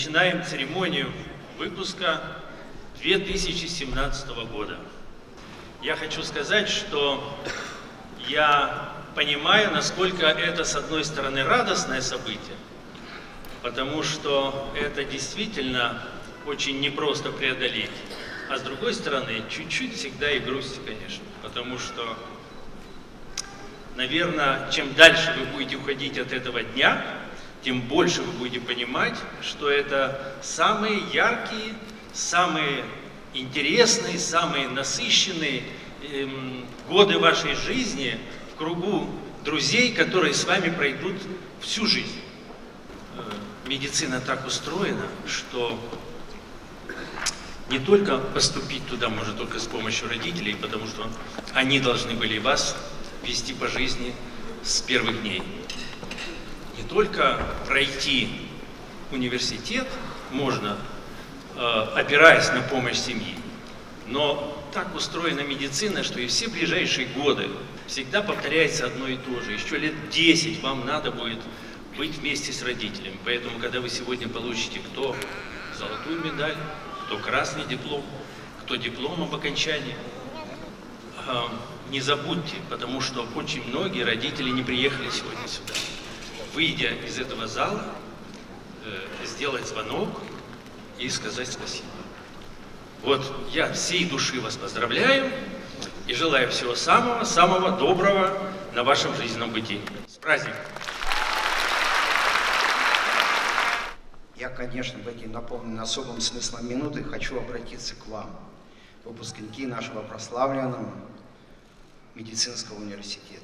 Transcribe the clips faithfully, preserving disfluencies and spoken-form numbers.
начинаем церемонию выпуска две тысячи семнадцатого года. Я хочу сказать, что я понимаю, насколько это, с одной стороны, радостное событие, потому что это действительно очень непросто преодолеть, а с другой стороны, чуть-чуть всегда и грусть, конечно, потому что, наверное, чем дальше вы будете уходить от этого дня, тем больше вы будете понимать, что это самые яркие, самые интересные, самые насыщенные эм, годы вашей жизни в кругу друзей, которые с вами пройдут всю жизнь. Э, медицина так устроена, что не только поступить туда можно только с помощью родителей, потому что они должны были вас вести по жизни с первых дней. Не только пройти университет можно, опираясь на помощь семьи, но так устроена медицина, что и все ближайшие годы всегда повторяется одно и то же. Еще лет десять вам надо будет быть вместе с родителями. Поэтому, когда вы сегодня получите кто золотую медаль, кто красный диплом, кто диплом об окончании, не забудьте, потому что очень многие родители не приехали сегодня сюда. Выйдя из этого зала, сделать звонок и сказать спасибо. Вот я всей души вас поздравляю и желаю всего самого, самого доброго на вашем жизненном пути. С праздником! Я, конечно, в эти наполненные особым смыслом минуты хочу обратиться к вам, выпускники нашего прославленного медицинского университета.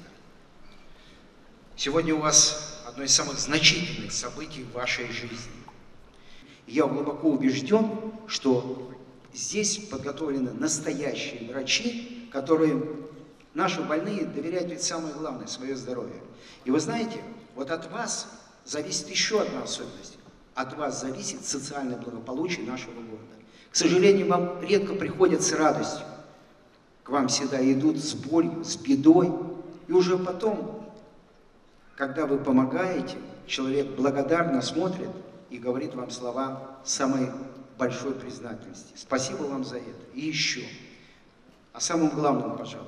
Сегодня у вас одно из самых значительных событий в вашей жизни. И я глубоко убежден, что здесь подготовлены настоящие врачи, которые наши больные доверяют ведь самое главное – свое здоровье. И вы знаете, вот от вас зависит еще одна особенность. От вас зависит социальное благополучие нашего города. К сожалению, вам редко приходят с радостью. К вам всегда идут с болью, с бедой. И уже потом, когда вы помогаете, человек благодарно смотрит и говорит вам слова самой большой признательности. Спасибо вам за это. И еще. О самом главном, пожалуй.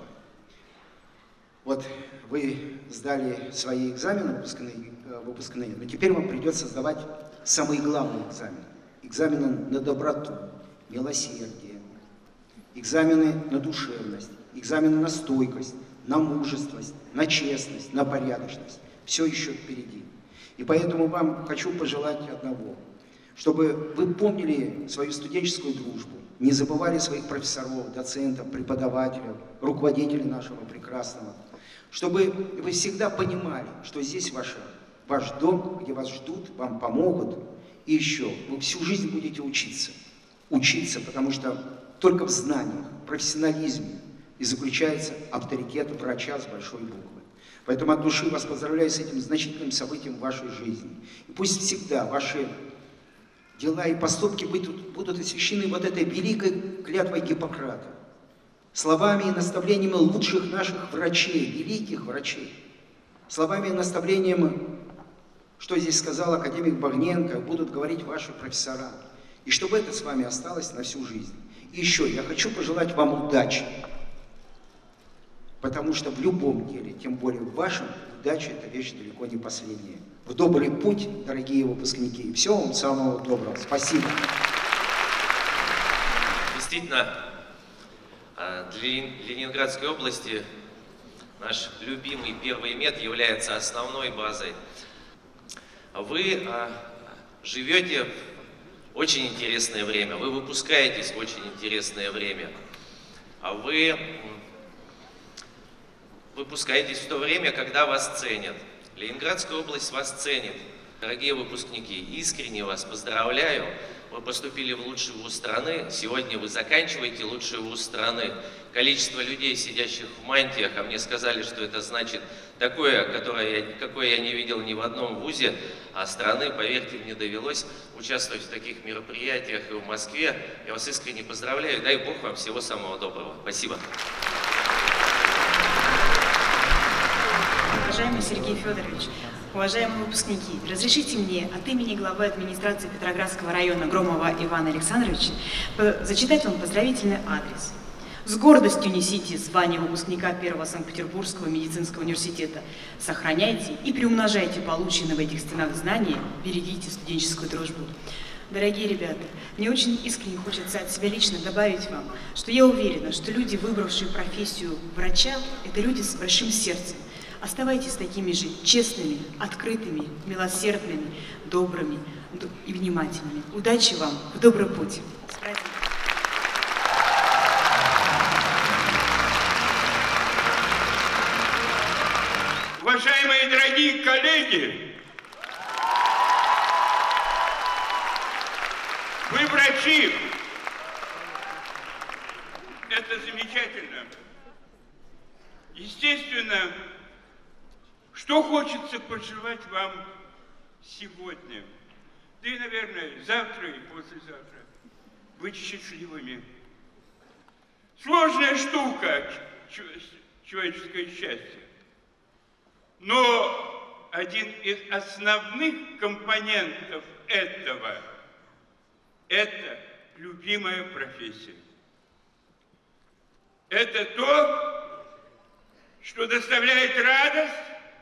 Вот вы сдали свои экзамены выпускные, выпускные, но теперь вам придется сдавать самые главные экзамены. Экзамены на доброту, милосердие, экзамены на душевность, экзамены на стойкость, на мужественность, на честность, на порядочность. Все еще впереди. И поэтому вам хочу пожелать одного, чтобы вы помнили свою студенческую дружбу, не забывали своих профессоров, доцентов, преподавателей, руководителей нашего прекрасного, чтобы вы всегда понимали, что здесь ваше, ваш дом, где вас ждут, вам помогут, и еще вы всю жизнь будете учиться. Учиться, потому что только в знаниях, профессионализме и заключается авторитет врача с большой буквы. Поэтому от души вас поздравляю с этим значительным событием в вашей жизни. И пусть всегда ваши дела и поступки будут, будут освящены вот этой великой клятвой Гиппократа, словами и наставлениями лучших наших врачей, великих врачей, словами и наставлениями, что здесь сказал академик Багненко, будут говорить ваши профессора. И чтобы это с вами осталось на всю жизнь. И еще я хочу пожелать вам удачи. Потому что в любом деле, тем более в вашем, удача – это вещь далеко не последняя. В добрый путь, дорогие выпускники. И всего вам самого доброго. Спасибо. Действительно, для Ленинградской области наш любимый первый мед является основной базой. Вы живете в очень интересное время, вы выпускаетесь в очень интересное время. Вы выпускаетесь в то время, когда вас ценят. Ленинградская область вас ценит. Дорогие выпускники, искренне вас поздравляю. Вы поступили в лучший вуз страны. Сегодня вы заканчиваете лучший вуз страны. Количество людей, сидящих в мантиях, а мне сказали, что это значит такое, которое я, какое я не видел ни в одном вузе, а страны, поверьте, мне довелось участвовать в таких мероприятиях и в Москве. Я вас искренне поздравляю. Дай Бог вам всего самого доброго. Спасибо. Уважаемый Сергей Федорович, Уважаемые выпускники, разрешите мне от имени главы администрации Петроградского района Громова Ивана Александровича зачитать вам поздравительный адрес. С гордостью несите звание выпускника Первого Санкт-Петербургского медицинского университета. Сохраняйте и приумножайте полученные в этих стенах знания, берегите студенческую дружбу. Дорогие ребята, мне очень искренне хочется от себя лично добавить вам, что я уверена, что люди, выбравшие профессию врача, это люди с большим сердцем. Оставайтесь такими же честными, открытыми, милосердными, добрыми и внимательными. Удачи вам в добрый путь. С праздником! Уважаемые дорогие коллеги, вы врачи, это замечательно. Естественно, что хочется пожелать вам сегодня, да и, наверное, завтра и послезавтра, быть счастливыми. Сложная штука человеческое счастье. Но один из основных компонентов этого – это любимая профессия. Это то, что доставляет радость,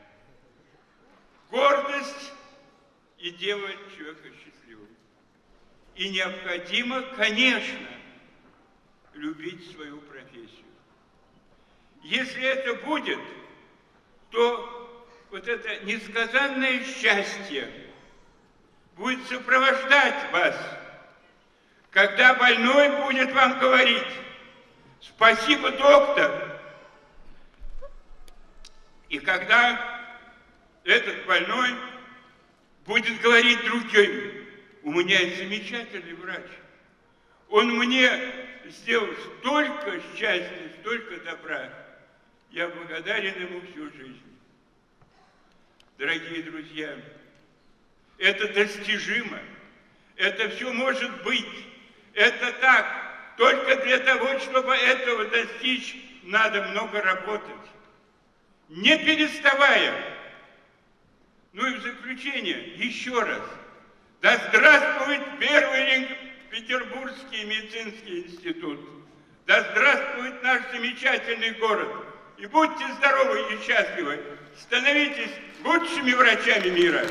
гордость и делает человека счастливым. И необходимо, конечно, любить свою профессию. Если это будет, то вот это несказанное счастье будет сопровождать вас, когда больной будет вам говорить: «Спасибо, доктор». И когда этот больной будет говорить другим: «У меня есть замечательный врач, он мне сделал столько счастья, столько добра, я благодарен ему всю жизнь». Дорогие друзья, это достижимо, это все может быть, это так. Только для того, чтобы этого достичь, надо много работать, не переставая. Ну и в заключение еще раз. Да здравствует Первый Петербургский медицинский институт! Да здравствует наш замечательный город! И будьте здоровы и счастливы! Становитесь лучшими врачами мира!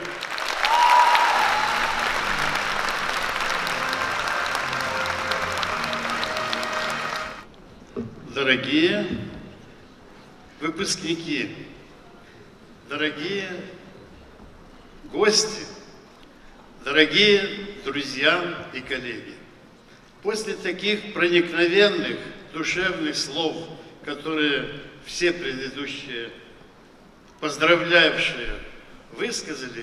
Дорогие выпускники, дорогие гости, дорогие друзья и коллеги, после таких проникновенных душевных слов, которые все предыдущие поздравлявшие высказали,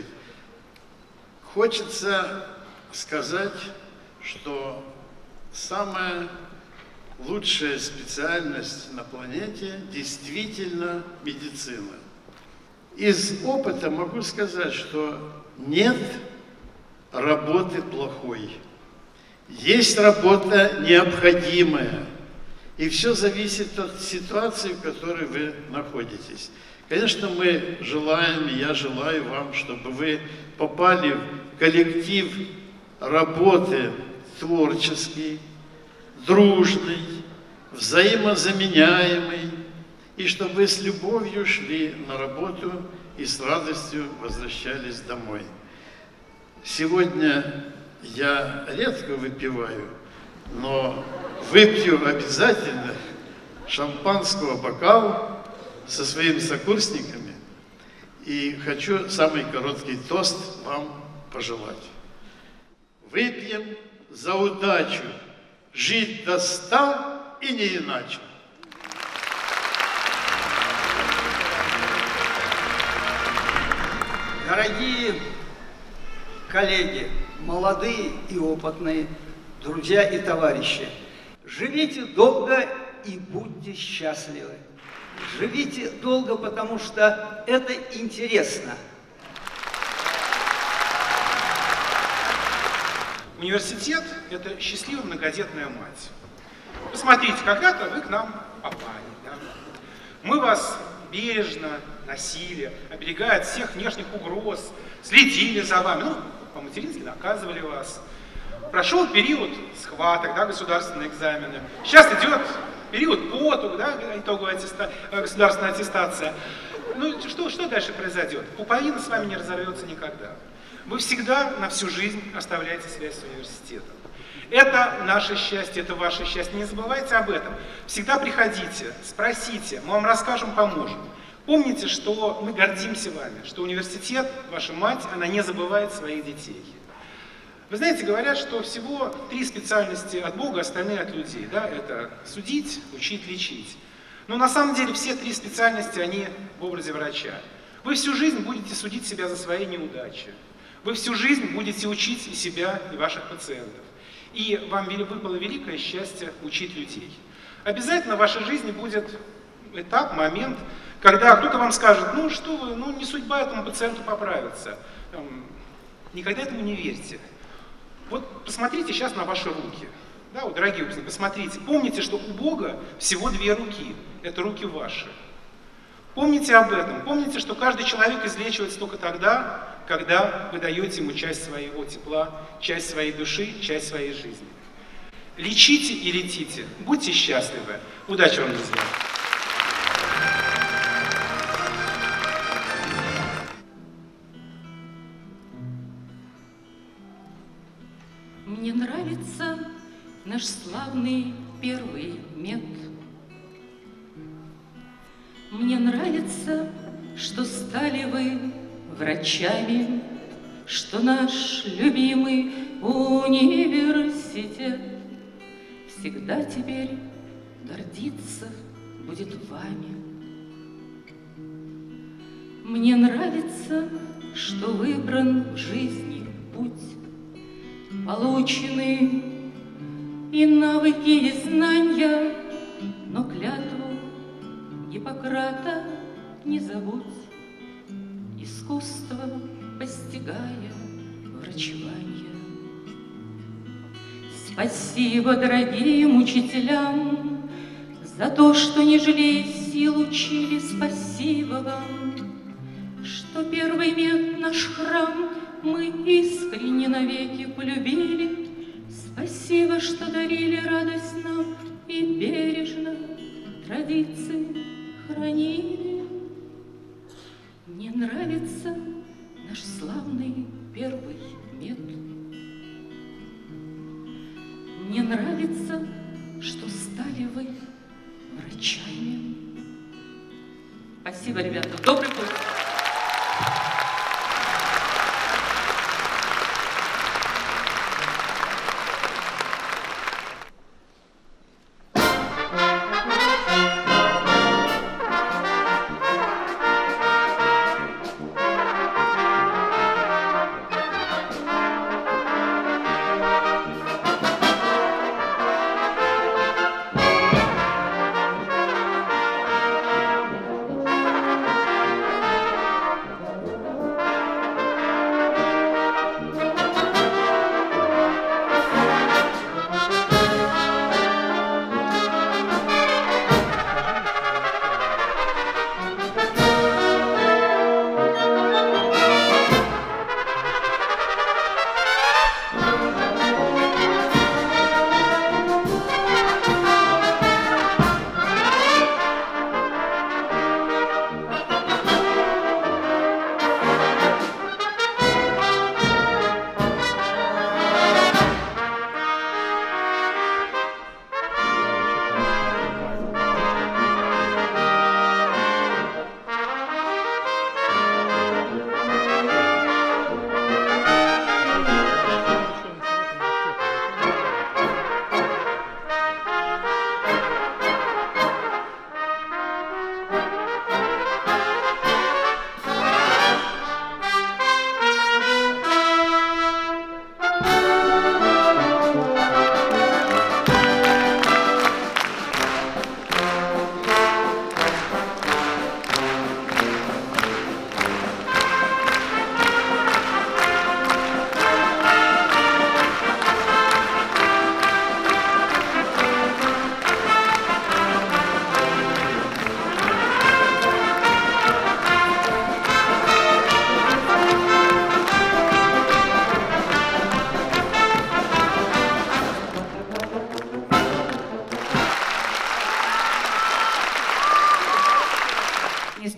хочется сказать, что самая лучшая специальность на планете действительно медицина. Из опыта могу сказать, что нет работы плохой. Есть работа необходимая. И все зависит от ситуации, в которой вы находитесь. Конечно, мы желаем, и я желаю вам, чтобы вы попали в коллектив работы творческий, дружный, взаимозаменяемый, и чтобы вы с любовью шли на работу и с радостью возвращались домой. Сегодня я редко выпиваю, но выпью обязательно шампанского бокал со своими сокурсниками и хочу самый короткий тост вам пожелать. Выпьем за удачу, жить до ста и не иначе. Дорогие коллеги, молодые и опытные, друзья и товарищи, живите долго и будьте счастливы. Живите долго, потому что это интересно. Университет – это счастливая многодетная мать. Посмотрите, когда-то вы к нам попали. Да? Мы вас бережно, насилие, оберегая от всех внешних угроз, следили за вами, ну, по-матерински наказывали вас. Прошел период схваток, да, государственные экзамены. Сейчас идет период потуг, да, итоговая аттеста, государственная аттестация. Ну, что, что дальше произойдет? Пуповина с вами не разорвется никогда. Вы всегда на всю жизнь оставляете связь с университетом. Это наше счастье, это ваше счастье. Не забывайте об этом. Всегда приходите, спросите, мы вам расскажем, поможем. Помните, что мы гордимся вами, что университет, ваша мать, она не забывает своих детей. Вы знаете, говорят, что всего три специальности от Бога, остальные от людей. Да? Это судить, учить, лечить. Но на самом деле все три специальности, они в образе врача. Вы всю жизнь будете судить себя за свои неудачи. Вы всю жизнь будете учить и себя, и ваших пациентов. И вам выпало великое счастье учить людей. Обязательно в вашей жизни будет этап, момент, когда кто-то вам скажет, ну что вы, ну не судьба этому пациенту поправиться. Никогда этому не верьте. Вот посмотрите сейчас на ваши руки. Да, вот, дорогие выпускники, посмотрите. Помните, что у Бога всего две руки. Это руки ваши. Помните об этом. Помните, что каждый человек излечивается только тогда, когда вы даете ему часть своего тепла, часть своей души, часть своей жизни. Лечите и летите. Будьте счастливы. Удачи вам, друзья. Мне нравится наш славный первый мед. Мне нравится, что стали вы врачами, что наш любимый университет всегда теперь гордиться будет вами. Мне нравится, что выбран в жизни путь, получены и навыки, и знания, но клятву Гиппократа не забудь, искусство постигая врачевание. Спасибо дорогим учителям за то, что не жалея сил учили. Спасибо вам, что первый мед наш храм мы искренне навеки полюбили. Спасибо, что дарили радость нам и бережно традиции хранили. Мне нравится наш славный первый мед. Мне нравится, что стали вы врачами. Спасибо, ребята. Добрый путь.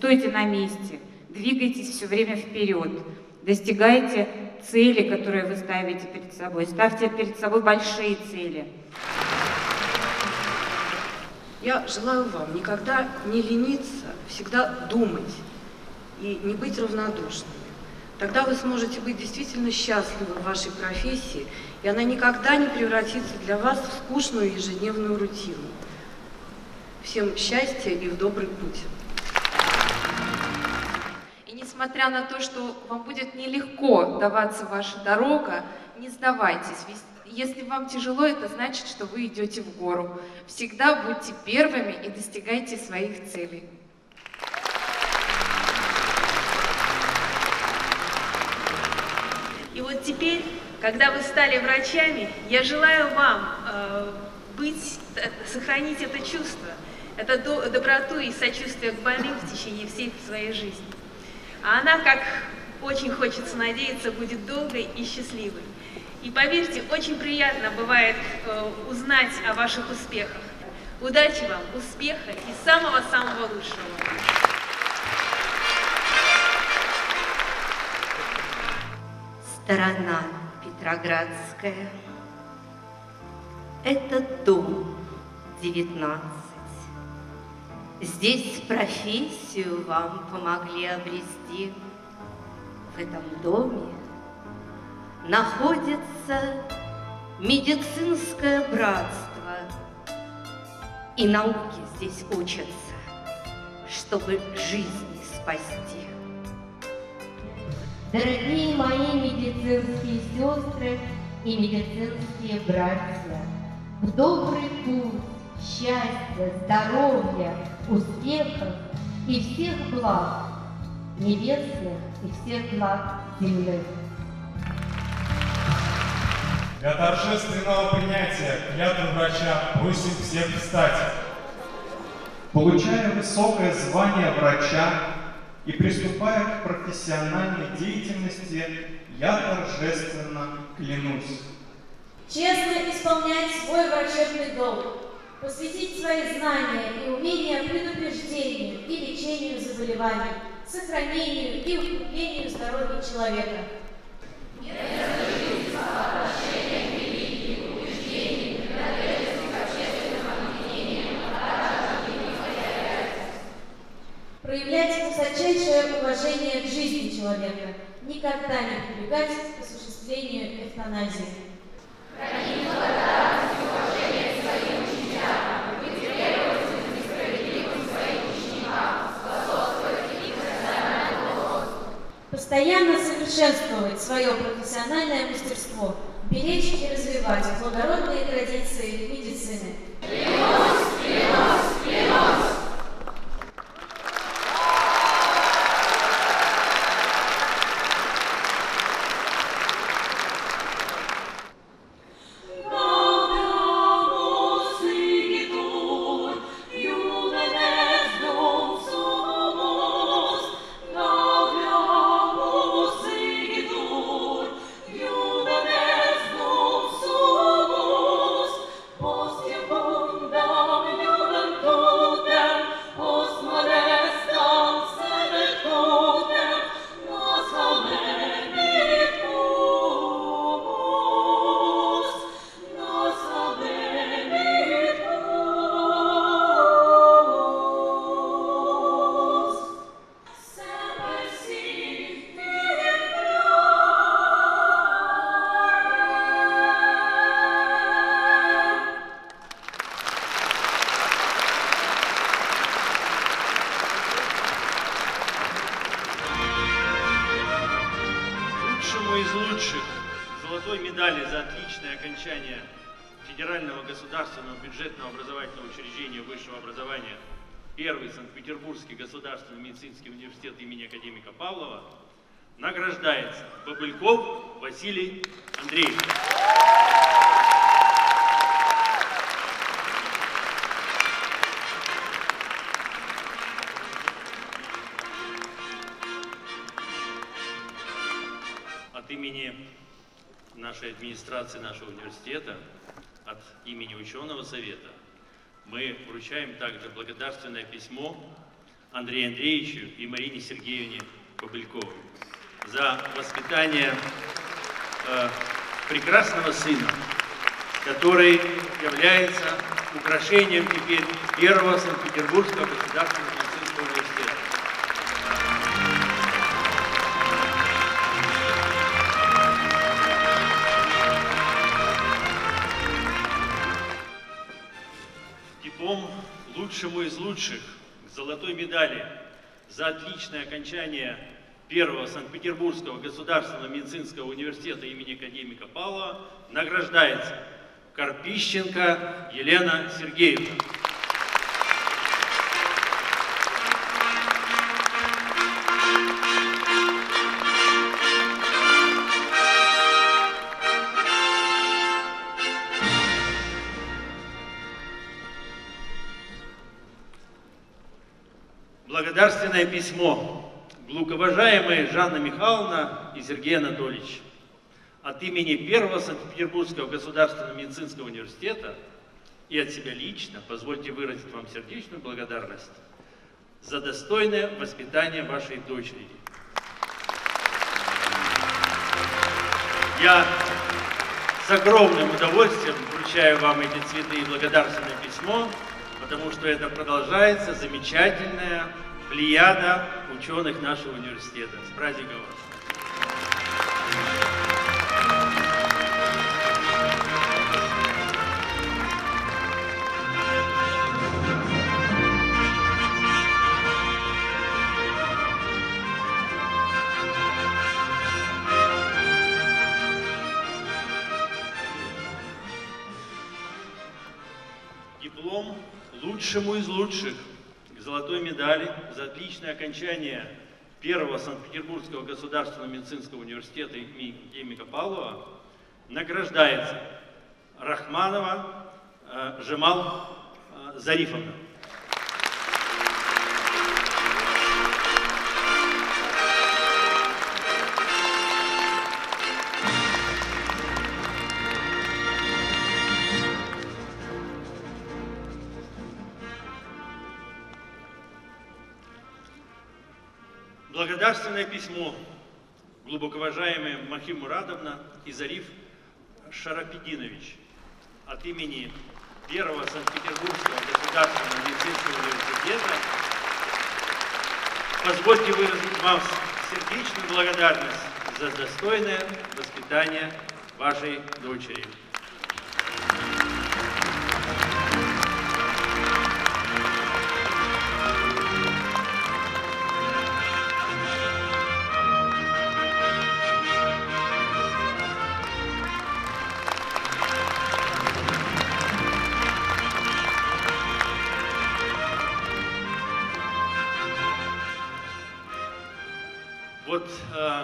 стойте на месте, двигайтесь все время вперед, достигайте цели, которые вы ставите перед собой, ставьте перед собой большие цели. Я желаю вам никогда не лениться, всегда думать и не быть равнодушными. Тогда вы сможете быть действительно счастливы в вашей профессии, и она никогда не превратится для вас в скучную ежедневную рутину. Всем счастья и в добрый путь. И несмотря на то, что вам будет нелегко даваться ваша дорога, не сдавайтесь. Если вам тяжело, это значит, что вы идете в гору. Всегда будьте первыми и достигайте своих целей. И вот теперь, когда вы стали врачами, я желаю вам э, быть, сохранить это чувство, это до, доброту и сочувствие к больным в течение всей своей жизни. А она, как очень хочется надеяться, будет долгой и счастливой. И поверьте, очень приятно бывает э, узнать о ваших успехах. Удачи вам, успеха и самого-самого лучшего. Сторона Петроградская. Это дом девятнадцать. Здесь профессию вам помогли обрести. В этом доме находится медицинское братство. И науки здесь учатся, чтобы жизни спасти. Дорогие мои медицинские сестры и медицинские братья, в добрый путь, счастья, здоровья, успехов и всех благ небесных и всех благ земных. Для торжественного принятия клятвы врача просим всех встать. Получая высокое звание врача и приступая к профессиональной деятельности, я торжественно клянусь. Честно исполнять свой врачебный долг, посвятить свои знания и умения предупреждению и лечению заболеваний, сохранению и укреплению здоровья человека. Проявлять высочайшее уважение к жизни человека, никогда не прибегать к осуществлению эвтаназии. Хранить благодарность и уважение к своим учителям, быть требовательным и справедливым к своим ученикам, способствовать их профессиональному росту. Постоянно совершенствовать свое профессиональное мастерство, беречь и развивать благородные традиции медицины. Клянусь, клянусь, клянусь! Из лучших золотой медали за отличное окончание Федерального государственного бюджетного образовательного учреждения высшего образования, первый Санкт-Петербургский государственный медицинский университет имени академика Павлова, награждается Бобыльков Василий Андреевич. От имени нашей администрации, нашего университета, от имени ученого совета мы вручаем также благодарственное письмо Андрею Андреевичу и Марине Сергеевне Кобыльковой за воспитание э, прекрасного сына, который является украшением теперь первого Санкт-Петербургского государственного медицинского университета. Диплом лучшему из лучших с золотой медали за отличное окончание первого Санкт-Петербургского государственного медицинского университета имени академика Павлова награждается Карпищенко Елена Сергеевна. Благодарственное письмо. Глубоковажаемые Жанна Михайловна и Сергей Анатольевич, от имени первого Санкт-Петербургского государственного медицинского университета и от себя лично позвольте выразить вам сердечную благодарность за достойное воспитание вашей дочери. Я с огромным удовольствием вручаю вам эти цветы и благодарственное письмо, потому что это продолжается замечательная плеяда ученых нашего университета. С праздником вас! Диплом лучшему из лучших к золотой медали за отличное окончание первого Санкт-Петербургского государственного медицинского университета имени академика Павлова награждается Рахманова э, Жемал э, Зарифовна. Благодарственное письмо глубоковажаемые Махим Мурадовна и Зариф Шарапидинович от имени первого Санкт-Петербургского государственного медицинского университета. Позвольте выразить вам сердечную благодарность за достойное воспитание вашей дочери. Вот э,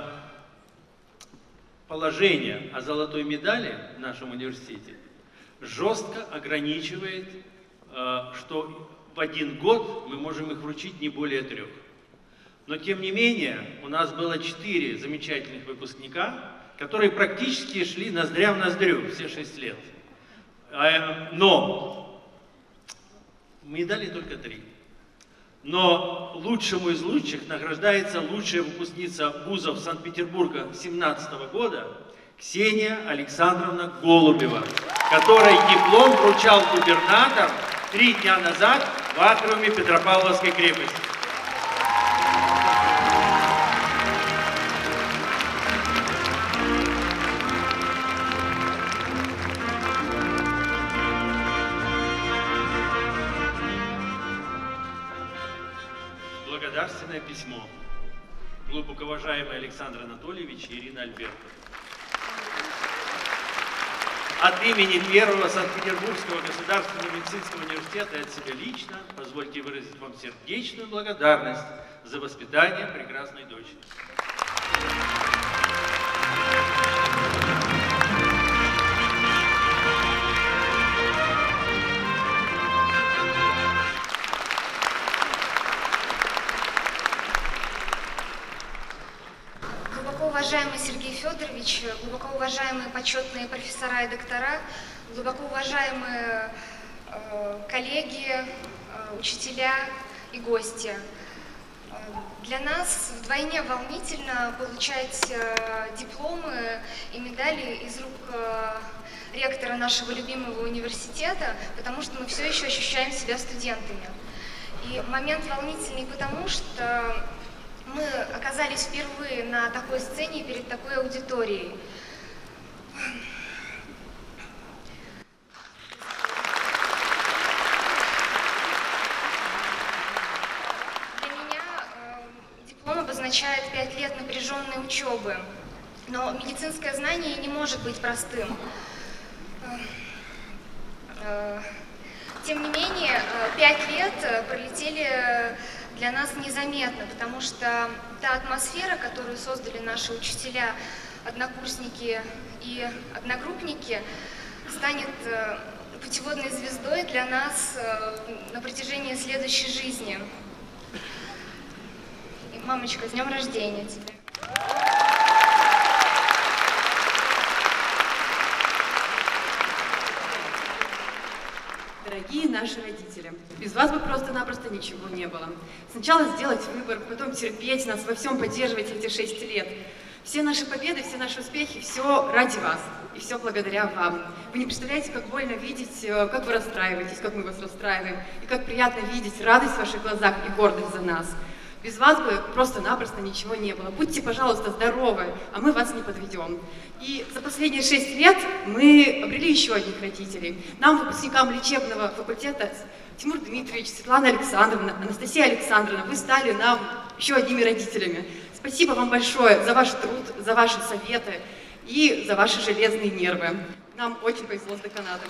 положение о золотой медали в нашем университете жестко ограничивает, э, что в один год мы можем их вручить не более трех. Но тем не менее у нас было четыре замечательных выпускника, которые практически шли ноздря в ноздрю все шесть лет. Э, но медали только три. Но лучшему из лучших награждается лучшая выпускница вузов Санкт-Петербурга две тысячи семнадцатого года Ксения Александровна Голубева, которой диплом вручал губернатор три дня назад в атриуме Петропавловской крепости. Благодарственное письмо. Глубоковажаемый Александр Анатольевич и Ирина Альбертовна. От имени первого Санкт-Петербургского государственного медицинского университета и от себя лично позвольте выразить вам сердечную благодарность за воспитание прекрасной дочери. Уважаемый Сергей Федорович, глубоко уважаемые почетные профессора и доктора, глубоко уважаемые э, коллеги, э, учителя и гости. Для нас вдвойне волнительно получать дипломы и медали из рук ректора нашего любимого университета, потому что мы все еще ощущаем себя студентами. И момент волнительный потому, что мы оказались впервые на такой сцене перед такой аудиторией. Для меня э, диплом обозначает пять лет напряженной учебы, но медицинское знание не может быть простым. Тем не менее, пять лет пролетели для нас незаметно, потому что та атмосфера, которую создали наши учителя, однокурсники и одногруппники, станет путеводной звездой для нас на протяжении следующей жизни. И, мамочка, с днем рождения тебя! Дорогие наши родители, без вас бы просто-напросто ничего не было. Сначала сделать выбор, потом терпеть нас, во всем поддерживать эти шесть лет. Все наши победы, все наши успехи, все ради вас. И все благодаря вам. Вы не представляете, как больно видеть, как вы расстраиваетесь, как мы вас расстраиваем. И как приятно видеть радость в ваших глазах и гордость за нас. Без вас бы просто-напросто ничего не было. Будьте, пожалуйста, здоровы, а мы вас не подведем. И за последние шесть лет мы обрели еще одних родителей. Нам, выпускникам лечебного факультета, Тимур Дмитриевич, Светлана Александровна, Анастасия Александровна, вы стали нам еще одними родителями. Спасибо вам большое за ваш труд, за ваши советы и за ваши железные нервы. Нам очень повезло с деканатом.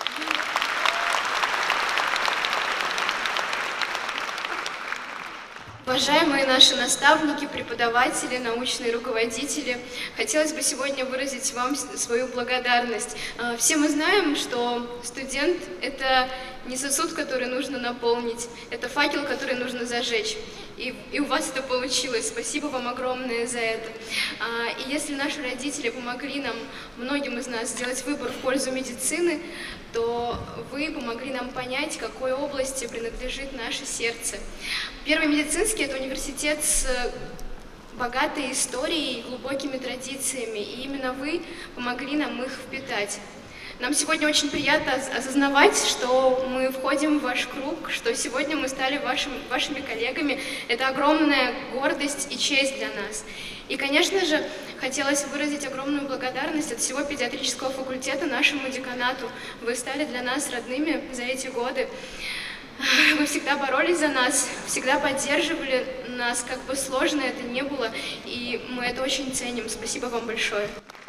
Уважаемые наши наставники, преподаватели, научные руководители, хотелось бы сегодня выразить вам свою благодарность. Все мы знаем, что студент – это не сосуд, который нужно наполнить, это факел, который нужно зажечь. И, и у вас это получилось. Спасибо вам огромное за это. И если наши родители помогли нам, многим из нас, сделать выбор в пользу медицины, то вы помогли нам понять, какой области принадлежит наше сердце. Первый медицинский – это университет с богатой историей и глубокими традициями, и именно вы помогли нам их впитать. Нам сегодня очень приятно осознавать, что мы входим в ваш круг, что сегодня мы стали вашим, вашими коллегами. Это огромная гордость и честь для нас. И, конечно же, хотелось выразить огромную благодарность от всего педиатрического факультета нашему деканату. Вы стали для нас родными за эти годы. Вы всегда боролись за нас, всегда поддерживали нас, как бы сложно это ни было, и мы это очень ценим. Спасибо вам большое.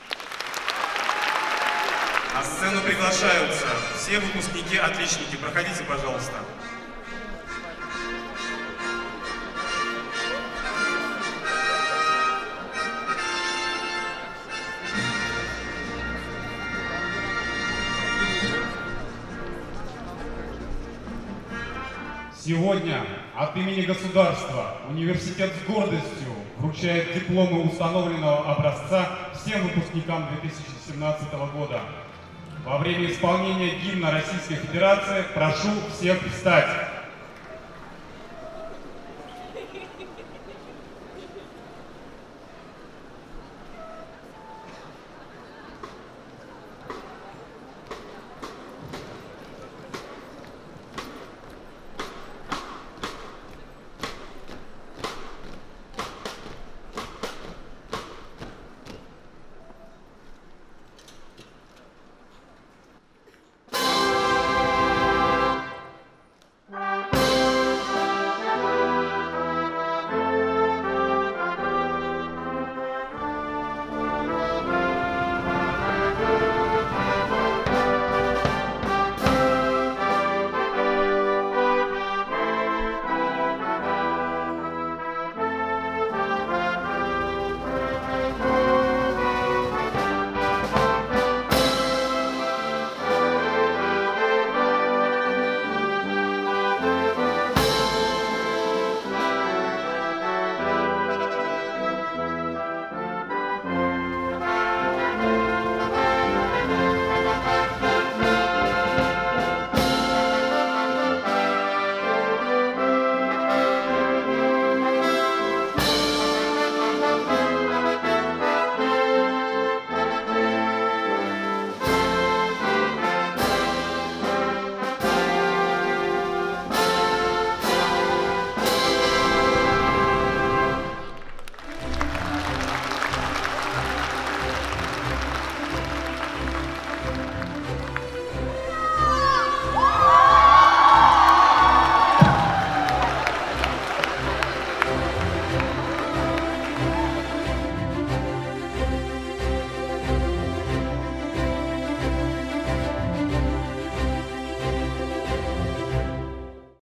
На сцену приглашаются все выпускники-отличники. Проходите, пожалуйста. Сегодня от имени государства университет с гордостью вручает дипломы установленного образца всем выпускникам две тысячи семнадцатого года. Во время исполнения гимна Российской Федерации прошу всех встать.